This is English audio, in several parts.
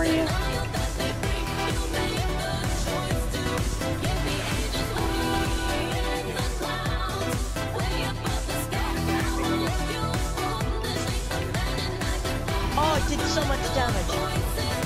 are you? Oh, it did so much damage.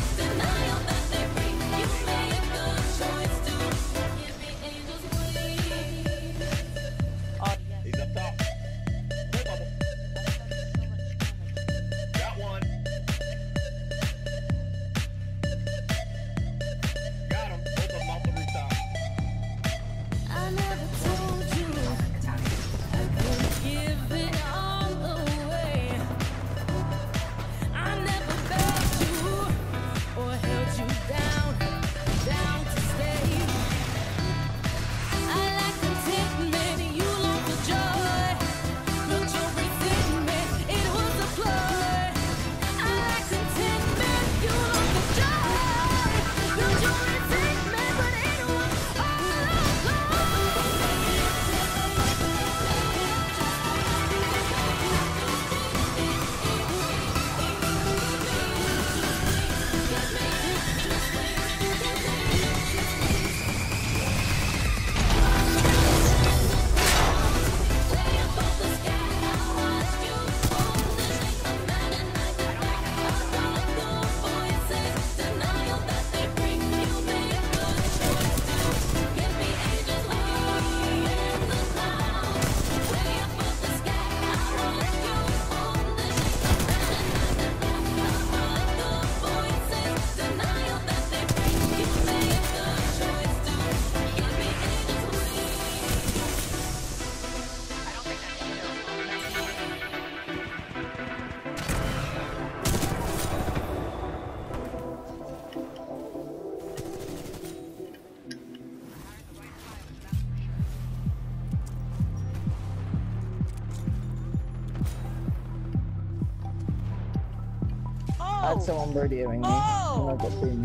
I had someone radioing me, and I got boomed.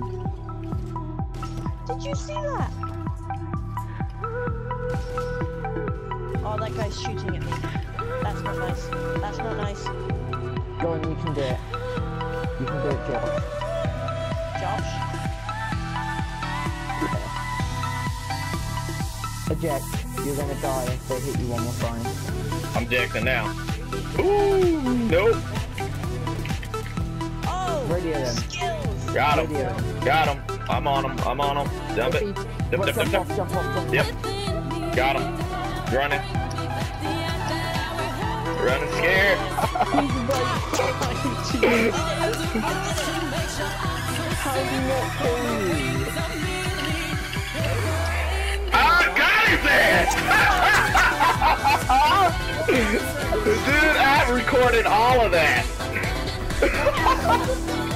Did you see that? Oh, that guy's shooting at me. That's not nice. That's not nice. Go on, you can do it. You can do it, Josh. Josh? Yeah. Eject. You're gonna die if they hit you one more time. I'm ejecting now. Ooh, nope. Radio them. Skills. Got him. Got him. I'm on him. I'm on him. Dump it. Dump. Jump off. Yep. Got him. Running. Running scared. How did he not kill you? I got his ass! Dude, I recorded all of that.